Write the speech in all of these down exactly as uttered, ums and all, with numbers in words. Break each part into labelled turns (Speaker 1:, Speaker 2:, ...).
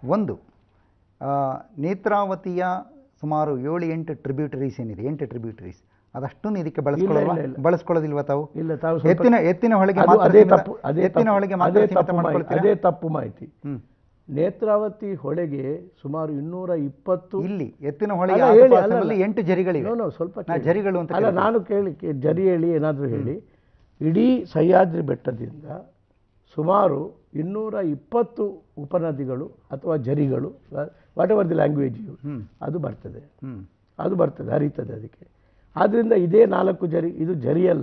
Speaker 1: ಒಂದು ನೇತ್ರಾವತಿಯ ಸುಮಾರು ಏಳು ಎಂಟು ಟ್ರಿಬ್ಯೂಟರೀಸ್ ಏನಿದೆ, ಎಂಟು ಟ್ರಿಬ್ಯೂಟರೀಸ್ ಅದಷ್ಟು ಇದಕ್ಕೆ ಬಳಸ್ಕೊಳ್ಳೋಲ್ಲ ಬಳಸ್ಕೊಳ್ಳೋದಿಲ್ವ ತಾವು?
Speaker 2: ಇಲ್ಲ, ತಾವು
Speaker 1: ಎತ್ತಿನ ಎತ್ತಿನ ಹೊಳೆಗೆ
Speaker 2: ಅದೇ ತಪ್ಪು,
Speaker 1: ಎತ್ತಿನ ಹೊಳೆಗೆ ಮಾತ್ರ ಸೀಮಿತ ಮಾಡ್ಕೊಳ್ತೀರಾ?
Speaker 2: ಅದೇ ತಪ್ಪು ಮಾಹಿತಿ. ನೇತ್ರಾವತಿ ಹೊಳೆಗೆ ಸುಮಾರು ಇನ್ನೂರ ಇಪ್ಪತ್ತು
Speaker 1: ಇಲ್ಲಿ ಎತ್ತಿನ ಹೊಳೆಗೆ ಎಂಟು ಜರಿಗಳಿವೆ.
Speaker 2: ಸ್ವಲ್ಪ
Speaker 1: ಜರಿಗಳು ಅಂತ
Speaker 2: ಅಲ್ಲ, ನಾನು ಕೇಳಿ ಜರಿ ಹೇಳಿ ಏನಾದರೂ ಹೇಳಿ. ಇಡೀ ಸಹ್ಯಾದ್ರಿ ಬೆಟ್ಟದಿಂದ ಸುಮಾರು ಇನ್ನೂರ ಇಪ್ಪತ್ತು ಉಪನದಿಗಳು ಅಥವಾ ಜರಿಗಳು, ವಾಟ್ ಎವರ್ ದಿ ಲ್ಯಾಂಗ್ವೇಜ್ ಅದು ಬರ್ತದೆ, ಅದು ಬರ್ತದೆ ಹರಿತದೆ ಅದಕ್ಕೆ. ಆದ್ರಿಂದ ಇದೇ ನಾಲ್ಕು ಜರಿ, ಇದು ಜರಿಯಲ್ಲ,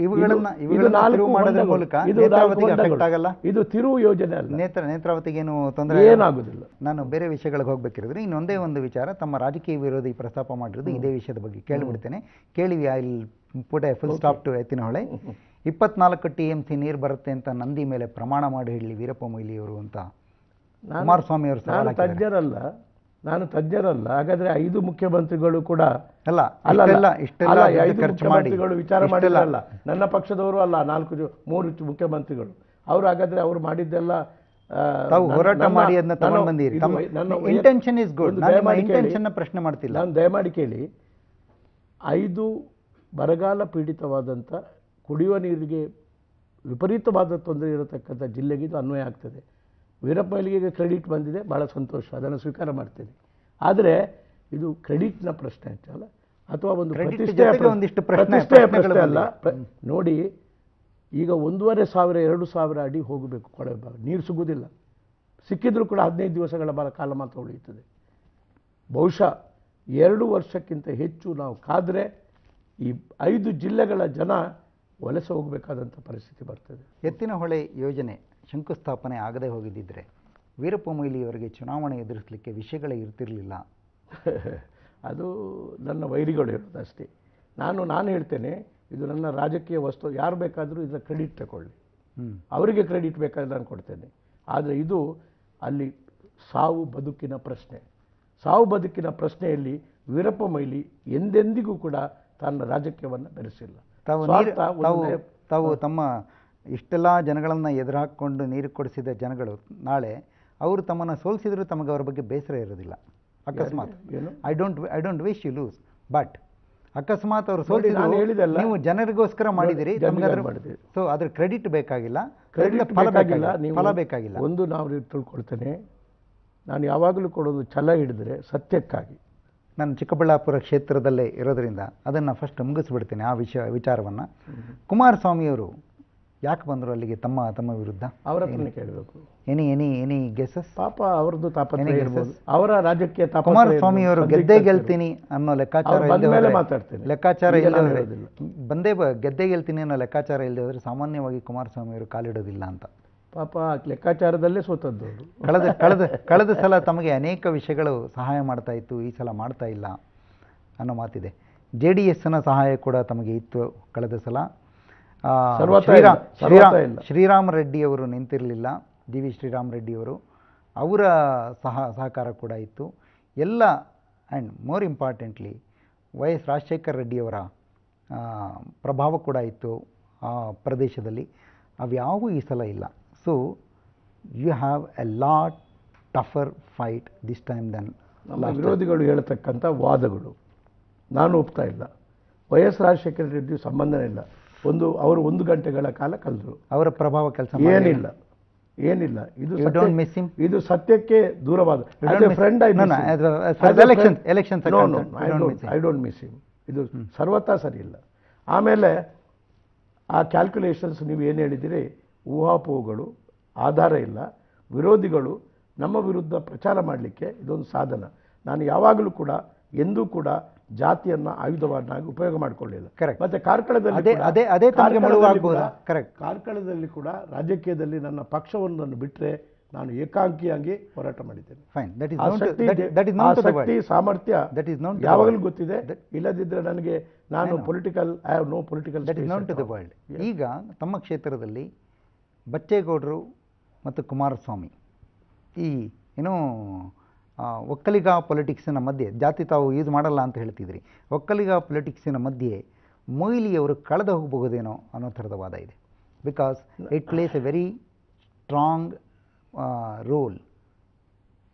Speaker 2: ಇದು ತಿರುವು ಯೋಜನೆ ಅಲ್ಲ.
Speaker 1: ನೇತ್ರ ನೇತ್ರಾವತಿಗೇನು ತೊಂದರೆ
Speaker 2: ಏನಾಗುದಿಲ್ಲ.
Speaker 1: ನಾನು ಬೇರೆ ವಿಷಯಗಳಿಗೆ ಹೋಗ್ಬೇಕಿರೋದ್ರೆ ಇನ್ನೊಂದೇ ಒಂದು ವಿಚಾರ, ತಮ್ಮ ರಾಜಕೀಯ ವಿರೋಧಿ ಪ್ರಸ್ತಾಪ ಮಾಡಿರೋದು ಇದೇ ವಿಷಯದ ಬಗ್ಗೆ ಕೇಳಿಬಿಡ್ತೇನೆ. ಕೇಳಿವಿ, I will put a full stop to ಎತ್ತಿನ ಹೊಳೆ. ಇಪ್ಪತ್ನಾಲ್ಕು ಟಿ ಎಂ ಸಿ ನೀರು ಬರುತ್ತೆ ಅಂತ ನಂದಿ ಮೇಲೆ ಪ್ರಮಾಣ ಮಾಡಿ ಹೇಳಿ ವೀರಪ್ಪ ಮೊಯ್ಲಿಯವರು ಅಂತ ಕುಮಾರಸ್ವಾಮಿ ಅವರು.
Speaker 2: ನಾನು ತಜ್ಞರಲ್ಲ, ನಾನು ತಜ್ಞರಲ್ಲ. ಹಾಗಾದ್ರೆ ಐದು ಮುಖ್ಯಮಂತ್ರಿಗಳು ಕೂಡ
Speaker 1: ಅಲ್ಲ
Speaker 2: ಅಲ್ಲ ಇಷ್ಟೆಲ್ಲ ಐದು ಮುಖ್ಯಮಂತ್ರಿಗಳು ವಿಚಾರ ಮಾಡಿಲ್ಲ. ನನ್ನ ಪಕ್ಷದವರು ಅಲ್ಲ, ನಾಲ್ಕು ಮೂರು ಮುಖ್ಯಮಂತ್ರಿಗಳು ಅವರು. ಹಾಗಾದ್ರೆ ಅವರು ಮಾಡಿದ್ದೆಲ್ಲ
Speaker 1: ತಾವು ಹೋರಾಟ ಮಾಡಿ ಅದನ್ನ ತಗೊಂಡು ಬಂದಿರಿ. ನನ್ನ ಇಂಟೆನ್ಷನ್ ಇಸ್ ಗುಡ್, ನಾನು ಇಂಟೆನ್ಷನ್ ಪ್ರಶ್ನೆ ಮಾಡ್ತಿಲ್ಲ.
Speaker 2: ನಾನು ದಯಮಾಡಿ ಕೇಳಿ, ಐದು ಬರಗಾಲ ಪೀಡಿತವಾದಂಥ ಕುಡಿಯುವ ನೀರಿಗೆ ವಿಪರೀತವಾದ ತೊಂದರೆ ಇರತಕ್ಕಂಥ ಜಿಲ್ಲೆಗೆ ಇದು ಅನ್ವಯ ಆಗ್ತದೆ. ವೀರಪ್ಪ ಮೊಯ್ಲಿಗೆ ಕ್ರೆಡಿಟ್ ಬಂದಿದೆ, ಭಾಳ ಸಂತೋಷ, ಅದನ್ನು ಸ್ವೀಕಾರ ಮಾಡ್ತೇನೆ. ಆದರೆ ಇದು ಕ್ರೆಡಿಟ್ನ ಪ್ರಶ್ನೆ ಅಂತಲ್ಲ, ಅಥವಾ ಒಂದು ಪ್ರತಿಷ್ಠೆಯ ಪ್ರತಿಷ್ಠೆಯ ಪ್ರಶ್ನೆ ಅಲ್ಲ. ನೋಡಿ, ಈಗ ಒಂದೂವರೆ ಸಾವಿರ ಎರಡು ಸಾವಿರ ಅಡಿ ಹೋಗಬೇಕು ಕೊಳವೆ ಭಾಗ, ನೀರು ಸಿಗುವುದಿಲ್ಲ. ಸಿಕ್ಕಿದ್ರೂ ಕೂಡ ಹದಿನೈದು ದಿವಸಗಳ ಬರ ಕಾಲ ಮಾತ್ರ ಉಳಿಯುತ್ತದೆ. ಬಹುಶಃ ಎರಡು ವರ್ಷಕ್ಕಿಂತ ಹೆಚ್ಚು ನಾವು ಕಾದರೆ ಈ ಐದು ಜಿಲ್ಲೆಗಳ ಜನ ವಲಸೆ ಹೋಗಬೇಕಾದಂಥ ಪರಿಸ್ಥಿತಿ ಬರ್ತದೆ.
Speaker 1: ಎತ್ತಿನ ಹೊಳೆ ಯೋಜನೆ ಶಂಕುಸ್ಥಾಪನೆ ಆಗದೆ ಹೋಗಿದ್ದಿದ್ರೆ ವೀರಪ್ಪ ಮೊಯ್ಲಿಯವರಿಗೆ ಚುನಾವಣೆ ಎದುರಿಸಲಿಕ್ಕೆ ವಿಷಯಗಳೇ ಇರ್ತಿರಲಿಲ್ಲ.
Speaker 2: ಅದು ನನ್ನ ವೈರಿಗಳು ಇರೋದು ಅಷ್ಟೇ. ನಾನು ನಾನು ಹೇಳ್ತೇನೆ, ಇದು ನನ್ನ ರಾಜಕೀಯ ವಸ್ತು, ಯಾರು ಬೇಕಾದರೂ ಇದರ ಕ್ರೆಡಿಟ್ ತಗೊಳ್ಳಿ, ಅವರಿಗೆ ಕ್ರೆಡಿಟ್ ಬೇಕಾದ್ರೆ ನಾನು ಕೊಡ್ತೇನೆ. ಆದರೆ ಇದು ಅಲ್ಲಿ ಸಾವು ಬದುಕಿನ ಪ್ರಶ್ನೆ. ಸಾವು ಬದುಕಿನ ಪ್ರಶ್ನೆಯಲ್ಲಿ ವೀರಪ್ಪ ಮೊಯ್ಲಿ ಎಂದೆಂದಿಗೂ ಕೂಡ ತನ್ನ ರಾಜಕೀಯವನ್ನು ಬೆರೆಸಿಲ್ಲ.
Speaker 1: ತಾವು ತಾವು ತಾವು ತಮ್ಮ ಇಷ್ಟೆಲ್ಲ ಜನಗಳನ್ನು ಎದುರು ಹಾಕ್ಕೊಂಡು ನೀರು ಕೊಡಿಸಿದ ಜನಗಳು ನಾಳೆ ಅವರು ತಮ್ಮನ್ನು ಸೋಲಿಸಿದ್ರು ತಮಗೆ ಅವರ ಬಗ್ಗೆ ಬೇಸರ ಇರೋದಿಲ್ಲ. ಅಕಸ್ಮಾತ್ I don't I don't wish you lose, but ಅಕಸ್ಮಾತ್ ಅವರು ಸೋಲಿಸಿದ್ರು ಹೇಳಿದಲ್ಲ, ನೀವು ಜನರಿಗೋಸ್ಕರ ಮಾಡಿದಿರಿ, ಸೊ ಅದ್ರ ಕ್ರೆಡಿಟ್ ಬೇಕಾಗಿಲ್ಲ, ಕ್ರೆಡಿಟ್ ಫಲ ಬೇಕಾಗಿಲ್ಲ, ಫಲ ಬೇಕಾಗಿಲ್ಲ.
Speaker 2: ಒಂದು ನಾವು ತಿಳ್ಕೊಳ್ತೇನೆ, ನಾನು ಯಾವಾಗಲೂ ಕೊಡೋದು ಛಲ ಹಿಡಿದ್ರೆ ಸತ್ಯಕ್ಕಾಗಿ.
Speaker 1: ನಾನು ಚಿಕ್ಕಬಳ್ಳಾಪುರ ಕ್ಷೇತ್ರದಲ್ಲೇ ಇರೋದರಿಂದ ಅದನ್ನು ಫಸ್ಟ್ ಮುಗಿಸ್ಬಿಡ್ತೇನೆ ಆ ವಿಷಯ ವಿಚಾರವನ್ನು. ಕುಮಾರಸ್ವಾಮಿಯವರು ಯಾಕೆ ಬಂದರು ಅಲ್ಲಿಗೆ ತಮ್ಮ ತಮ್ಮ ವಿರುದ್ಧ?
Speaker 2: ಅವರ ಹತ್ರನೇ ಕೇಳಬೇಕು.
Speaker 1: Any any any guesses?
Speaker 2: ಪಾಪ ಅವ್ರದ್ದು ತಾಪತ್ರೆ ಇರ್ಬೋದು, ಅವರ ರಾಜಕೀಯ ತಾಪ.
Speaker 1: ಕುಮಾರಸ್ವಾಮಿಯವರು ಗೆದ್ದೆ ಗೆಲ್ತೀನಿ ಅನ್ನೋ ಲೆಕ್ಕಾಚಾರ
Speaker 2: ಮಾತಾಡ್ತೇನೆ,
Speaker 1: ಲೆಕ್ಕಾಚಾರ ಇಲ್ಲದೆ ಬಂದೇ ಗೆದ್ದೆ ಗೆಲ್ತೀನಿ ಅನ್ನೋ ಲೆಕ್ಕಾಚಾರ ಇಲ್ಲದೆ ಹೋದರೆ ಸಾಮಾನ್ಯವಾಗಿ ಕುಮಾರಸ್ವಾಮಿಯವರು ಕಾಲಿಡೋದಿಲ್ಲ ಅಂತ.
Speaker 2: ಪಾಪ ಲೆಕ್ಕಾಚಾರದಲ್ಲೇ ಸೋತದ್ದು ಅವರು.
Speaker 1: ಕಳೆದ ಕಳೆದ ಕಳೆದ ಸಲ ತಮಗೆ ಅನೇಕ ವಿಷಯಗಳು ಸಹಾಯ ಮಾಡ್ತಾ ಇತ್ತು, ಈ ಸಲ ಮಾಡ್ತಾ ಇಲ್ಲ ಅನ್ನೋ ಮಾತಿದೆ. ಜೆ ಡಿ ಎಸ್ನ ಸಹಾಯ ಕೂಡ ತಮಗೆ ಇತ್ತು ಕಳೆದ ಸಲ. ಶ್ರೀರಾಮ್ ಶ್ರೀರಾಮ್ ಶ್ರೀರಾಮ್ ರೆಡ್ಡಿಯವರು ನಿಂತಿರಲಿಲ್ಲ, ಜಿ ವಿ ಶ್ರೀರಾಮ್ ರೆಡ್ಡಿಯವರು, ಅವರ ಸಹ ಸಹಕಾರ ಕೂಡ ಇತ್ತು ಎಲ್ಲ. And more importantly Y S Rajashekhar ರೆಡ್ಡಿಯವರ ಪ್ರಭಾವ ಕೂಡ ಇತ್ತು ಆ ಪ್ರದೇಶದಲ್ಲಿ. ಅವ್ಯಾವೂ ಈ ಸಲ ಇಲ್ಲ. So you have a lot tougher fight this time then.
Speaker 2: ನಮ್ಮ ವಿರೋಧಿಗಳು ಹೇಳ್ತಕ್ಕಂಥ ವಾದಗಳು ನಾನು ಒಪ್ತಾ ಇಲ್ಲ. ವೈ ಎಸ್ ರಾಜಶೇಖರ ರೆಡ್ಡಿ ಸಂಬಂಧನೇ ಇಲ್ಲ. ಒಂದು ಅವರು ಒಂದು ಗಂಟೆಗಳ ಕಾಲ ಕಳೆದರು,
Speaker 1: ಅವರ ಪ್ರಭಾವ ಕೆಲಸ
Speaker 2: ಏನಿಲ್ಲ ಏನಿಲ್ಲ ಇದು ಇದು ಸತ್ಯಕ್ಕೆ ದೂರವಾದ. Friend I don't miss him. ಇದು ಸರ್ವತಾ ಸರಿ ಇಲ್ಲ. ಆಮೇಲೆ ಆ ಕ್ಯಾಲ್ಕುಲೇಷನ್ಸ್ ನೀವು ಏನು ಹೇಳಿದಿರಿ, ಊಹಾಪೋಹಗಳು, ಆಧಾರ ಇಲ್ಲ. ವಿರೋಧಿಗಳು ನಮ್ಮ ವಿರುದ್ಧ ಪ್ರಚಾರ ಮಾಡಲಿಕ್ಕೆ ಇದೊಂದು ಸಾಧನ. ನಾನು ಯಾವಾಗಲೂ ಕೂಡ ಎಂದೂ ಕೂಡ ಜಾತಿಯನ್ನು ಆಯುಧವನ್ನಾಗಿ ಉಪಯೋಗ ಮಾಡಿಕೊಳ್ಳಿಲ್ಲ.
Speaker 1: ಕರೆಕ್ಟ್.
Speaker 2: ಮತ್ತೆ ಕಾರ್ಕಳದಲ್ಲಿ
Speaker 1: ಕರೆಕ್ಟ್
Speaker 2: ಕಾರ್ಕಳದಲ್ಲಿ ಕೂಡ ರಾಜಕೀಯದಲ್ಲಿ ನನ್ನ ಪಕ್ಷವನ್ನು ಬಿಟ್ಟರೆ ನಾನು ಏಕಾಂಗಿಯಾಗಿ ಹೋರಾಟ ಮಾಡಿದ್ದೇನೆ.
Speaker 1: ಫೈನ್.
Speaker 2: ಶಕ್ತಿ ಸಾಮರ್ಥ್ಯ ಯಾವಾಗಲೂ ಗೊತ್ತಿದೆ. ಇಲ್ಲದಿದ್ದರೆ ನನಗೆ ನಾನು political I have no political
Speaker 1: that is known to the world. ಈಗ ತಮ್ಮ ಕ್ಷೇತ್ರದಲ್ಲಿ ಬಚ್ಚೇಗೌಡರು ಮತ್ತು ಕುಮಾರಸ್ವಾಮಿ ಈ ಏನೋ ಒಕ್ಕಲಿಗ ಪೊಲಿಟಿಕ್ಸಿನ ಮಧ್ಯೆ, ಜಾತಿ ತಾವು ಯೂಸ್ ಮಾಡಲ್ಲ ಅಂತ ಹೇಳ್ತಿದ್ರಿ, ಒಕ್ಕಲಿಗ ಪೊಲಿಟಿಕ್ಸಿನ ಮಧ್ಯೆ ಮೊಯ್ಲಿಯವರು ಕಳೆದು ಹೋಗಬಹುದೇನೋ ಅನ್ನೋ ಥರದ ವಾದ ಇದೆ. Because it plays a very strong role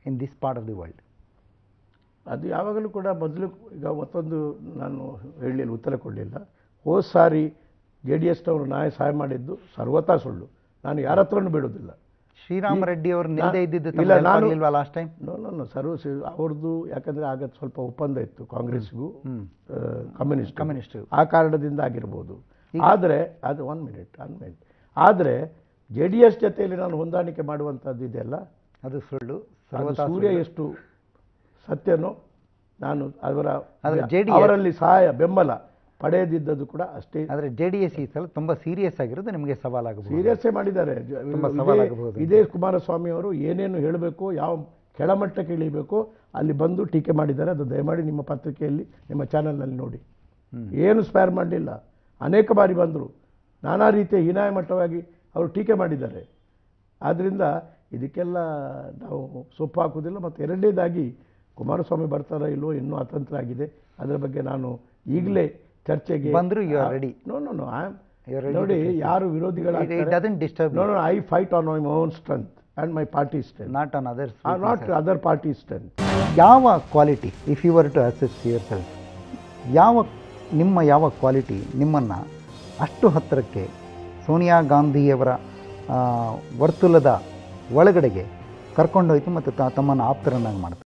Speaker 1: in this part of the world?
Speaker 2: ಅದು ಯಾವಾಗಲೂ ಕೂಡ ಮೊದಲು ಈಗ ಮತ್ತೊಂದು ನಾನು ಹೇಳಲಿಲ್ಲ, ಉತ್ತರ ಕೊಡಲಿಲ್ಲ. ಹೋದ ಸಾರಿ ಜೆ ಡಿ ಎಸ್ನವರು ನ್ಯಾಯ ಸಹಾಯ ಮಾಡಿದ್ದು ಸರ್ವತಾ ಸುಳ್ಳು. ನಾನು ಯಾರ ಹತ್ರನೂ ಬಿಡೋದಿಲ್ಲ.
Speaker 1: ಶ್ರೀರಾಮ ರೆಡ್ಡಿ ಅವರು ನಿಲ್ಲದೆ ಇದ್ದಿದ್ದು
Speaker 2: ಇಲ್ಲ, ನಾನು
Speaker 1: ಲಾಸ್ಟ್ ಟೈಮ್
Speaker 2: ನೋ ನೋ ಸರ್ವ ಅವ್ರದ್ದು ಯಾಕಂದರೆ ಆಗ ಸ್ವಲ್ಪ ಒಪ್ಪಂದ ಇತ್ತು ಕಾಂಗ್ರೆಸ್ಗೂ ಕಮ್ಯುನಿಸ್ಟ್
Speaker 1: ಕಮ್ಯುನಿಸ್ಟ್
Speaker 2: ಆ ಕಾರಣದಿಂದ ಆಗಿರ್ಬೋದು. ಆದರೆ ಅದು ಒನ್ ಮಿನಿಟ್ ಒನ್ ಮಿನಿಟ್ ಆದರೆ ಜೆ ಡಿ ಎಸ್ ಜೊತೆಯಲ್ಲಿ ನಾನು ಹೊಂದಾಣಿಕೆ ಮಾಡುವಂಥದ್ದು ಇದೆಯಲ್ಲ,
Speaker 1: ಅದು ಸುಳ್ಳು.
Speaker 2: ಅದು ಸೂರ್ಯ ಎಷ್ಟು ಸತ್ಯನೋ ನಾನು ಅವರ
Speaker 1: ಜೆ ಡಿ
Speaker 2: ಅವರಲ್ಲಿ ಸಹಾಯ ಬೆಂಬಲ ಪಡೆಯದಿದ್ದದ್ದು ಕೂಡ ಅಷ್ಟೇ.
Speaker 1: ಆದರೆ ಜೆ ಡಿ ಎಸ್ ಈ ಸಲ ತುಂಬ ಸೀರಿಯಸ್ ಆಗಿರೋದು ನಿಮಗೆ ಸವಾಲಾಗಬಹುದು.
Speaker 2: ಸೀರಿಯಸ್ಸೇ ಮಾಡಿದ್ದಾರೆ.
Speaker 1: ಸವಾಲಾಗಬಹುದು.
Speaker 2: ಇದೇ ಕುಮಾರಸ್ವಾಮಿ ಅವರು ಏನೇನು ಹೇಳಬೇಕು, ಯಾವ ಕೆಳಮಟ್ಟಕ್ಕೆ ಇಳಿಬೇಕು ಅಲ್ಲಿ ಬಂದು ಟೀಕೆ ಮಾಡಿದ್ದಾರೆ. ಅದು ದಯಮಾಡಿ ನಿಮ್ಮ ಪತ್ರಿಕೆಯಲ್ಲಿ ನಿಮ್ಮ ಚಾನಲ್ನಲ್ಲಿ ನೋಡಿ. ಏನು ಸ್ಪೇರ್ ಮಾಡಲಿಲ್ಲ. ಅನೇಕ ಬಾರಿ ಬಂದರು, ನಾನಾ ರೀತಿಯ ಹೀನಾಯ ಮಟ್ಟವಾಗಿ ಅವರು ಟೀಕೆ ಮಾಡಿದ್ದಾರೆ. ಆದ್ದರಿಂದ ಇದಕ್ಕೆಲ್ಲ ನಾವು ಸೊಪ್ಪು ಹಾಕುವುದಿಲ್ಲ. ಮತ್ತು ಎರಡನೇದಾಗಿ ಕುಮಾರಸ್ವಾಮಿ ಬರ್ತಾರೋ ಇಲ್ಲೋ ಇನ್ನೂ ಅತಂತ್ರ ಆಗಿದೆ. ಅದರ ಬಗ್ಗೆ ನಾನು ಈಗಲೇ ಚರ್ಚೆಗೆ
Speaker 1: ಬಂದರೂ you are ready.
Speaker 2: No no no I am ನೋಡಿ, ಯಾರು ವಿರೋಧಿಗಳಾಗ್ತಾರೆ, no no I fight on my own strength and my party strength,
Speaker 1: not on others,
Speaker 2: not other party strength.
Speaker 1: ಯಾವ quality, if you were to assess yourself, ಯಾವ ನಿಮ್ಮ ಯಾವ quality ನಿಮ್ಮನ್ನು ಅಷ್ಟು ಹತ್ತಿರಕ್ಕೆ ಸೋನಿಯಾ ಗಾಂಧಿಯವರ ವರ್ತುಲದ ಒಳಗಡೆಗೆ ಕರ್ಕೊಂಡೋಯ್ತು ಮತ್ತು ತಮ್ಮನ್ನು ಆಪ್ತರನ್ನಾಗಿ ಮಾಡ್ತಾರೆ?